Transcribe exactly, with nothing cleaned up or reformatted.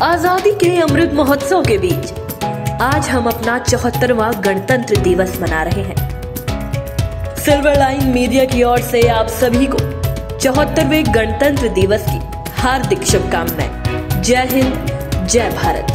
आजादी के अमृत महोत्सव के बीच आज हम अपना चौहत्तरवां गणतंत्र दिवस मना रहे हैं। सिल्वर लाइन मीडिया की ओर से आप सभी को चौहत्तरवें गणतंत्र दिवस की हार्दिक शुभकामनाएं। जय हिंद, जय भारत।